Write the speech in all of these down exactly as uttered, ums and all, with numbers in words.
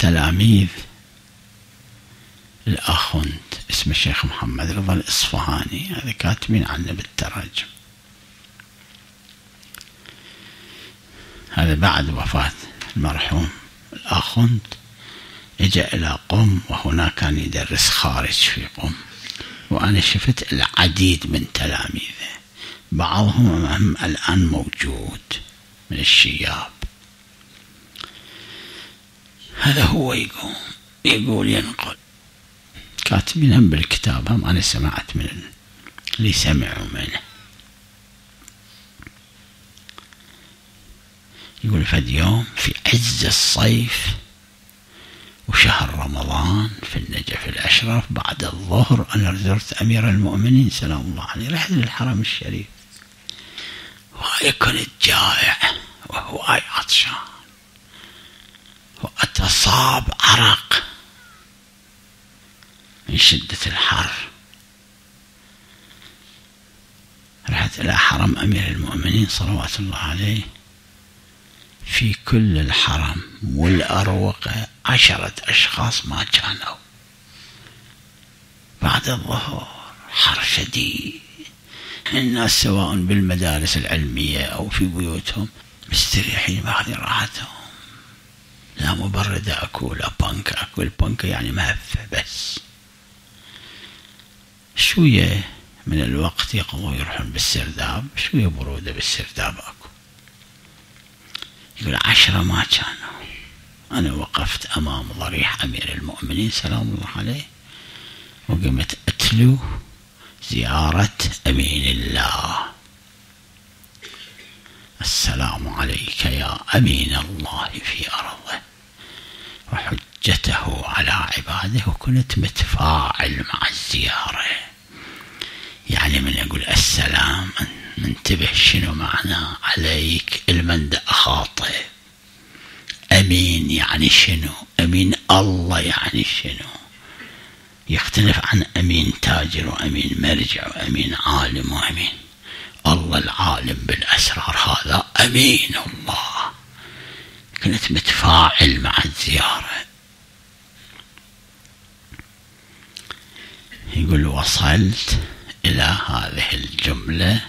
تلاميذ الأخوند اسمه الشيخ محمد رضا الإصفهاني، هذا كاتبين عنه بالتراجم. هذا بعد وفاة المرحوم الأخوند اجى إلى قم، وهنا كان يدرس خارج في قم، وأنا شفت العديد من تلاميذه، بعضهم الآن موجود من الشياب. هذا هو يقول يقول ينقل، كاتبينهم بالكتابهم، أنا سمعت من اللي سمعوا منه. يقول فد يوم في عز الصيف وشهر رمضان في النجف الأشرف بعد الظهر، أنا زرت أمير المؤمنين سلام الله عليه، رحت للحرم الشريف، وهاي كنت جائع وهواي عطشان وأتصاب عرق من شدة الحر. رحت إلى حرم أمير المؤمنين صلوات الله عليه، في كل الحرم والأروقة عشرة أشخاص ما كانوا. بعد الظهر حر شديد، الناس سواء بالمدارس العلمية أو في بيوتهم مستريحين ماخذين راحتهم، لا مبردة أكو لا بانك أكو، البانك يعني مهفة بس. شوية من الوقت يقضوا يروحون بالسرداب، شوية برودة بالسرداب أكو. يقول عشرة ما كانوا. أنا وقفت أمام ضريح أمير المؤمنين سلام الله عليه، وقمت أتلو زيارة أمين الله. السلام عليك يا أمين الله في أرضه وحجته على عباده. وكنت متفاعل مع الزيارة، يعني من يقول السلام منتبه شنو معنى عليك المندى أخاطب. أمين يعني شنو؟ أمين الله يعني شنو؟ يختلف عن أمين تاجر وأمين مرجع وأمين عالم وأمين الله العالم بالأسرار، هذا أمين الله. كنت متفاعل مع الزيارة. يقول وصلت إلى هذه الجملة: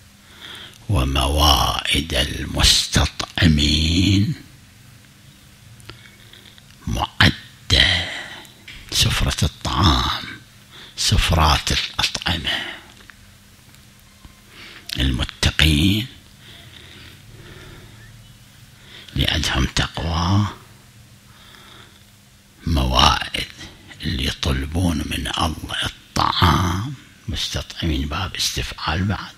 وموائد المستطعمين معدة. سفرة الطعام، سفرات الأطعمة. المتقين لعندهم تقوى، موائد اللي يطلبون من الله الطعام. مستطعمين باب استفعال بعد،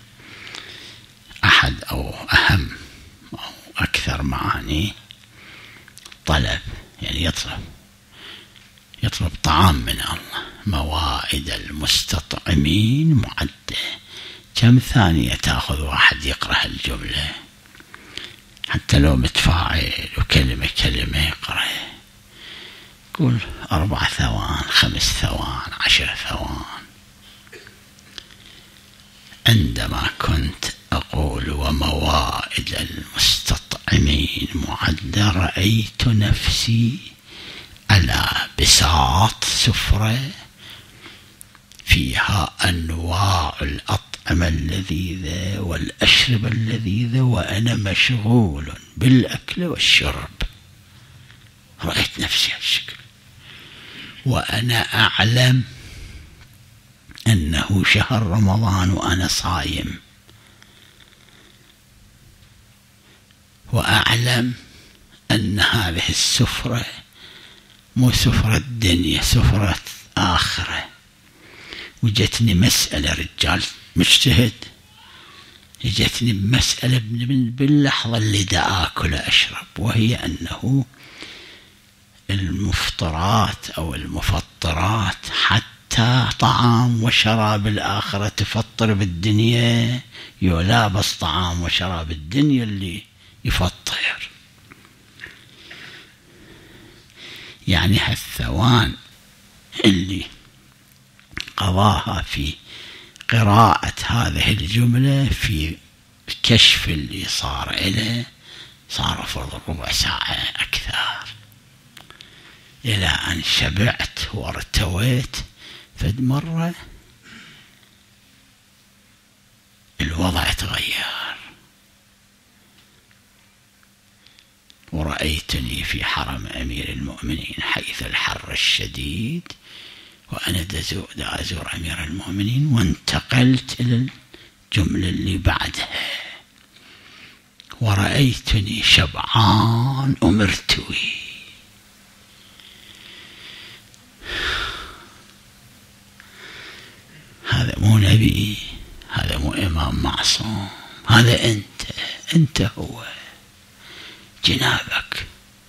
أحد أو أهم أو أكثر معاني طلب، يعني يطلب يطلب طعام من الله. موائد المستطعمين معدة. كم ثانية تأخذ واحد يقرأ الجملة؟ حتى لو متفاعل وكلمة كلمة يقرأ، يقول أربع ثوان، خمس ثوان، عشر ثوان. عندما كنت أقول وموائد المستطعمين معدة، رأيت نفسي على بساط سفرة فيها أنواع الأطعمة اللذيذة والأشربة اللذيذة، وأنا مشغول بالأكل والشرب. رأيت نفسي هالشكل وأنا أعلم أنه شهر رمضان وأنا صايم، وأعلم أن هذه السفرة مو سفرة الدنيا، سفرة آخرة. وجتني مسألة، رجال مجتهد، جتني مسألة باللحظة اللي دا آكل أشرب، وهي أنه المفطرات أو المفطرات حتى طعام وشراب الآخرة تفطر بالدنيا، يلابس طعام وشراب الدنيا اللي يفطر. يعني هالثوان اللي قضاها في قراءة هذه الجملة، في كشف اللي صار إليه، صار فرض ربع ساعة أكثر. إلى أن شبعت وارتويت، فد مرة الوضع تغير، ورأيتني في حرم أمير المؤمنين حيث الحر الشديد، وأنا أزور أمير المؤمنين، وانتقلت إلى الجملة اللي بعدها: ورأيتني شبعان ومرتوي. هذا مو نبي، هذا مو إمام معصوم، هذا أنت، أنت هو جنابك.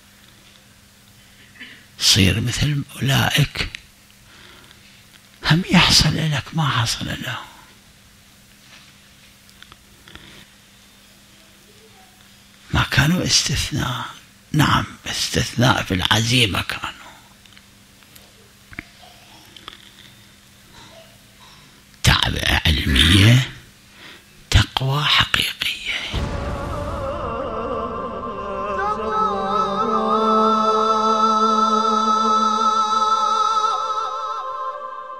صير مثل أولئك، هم يحصل لك ما حصل له. ما كانوا استثناء، نعم استثناء في العزيمة كان،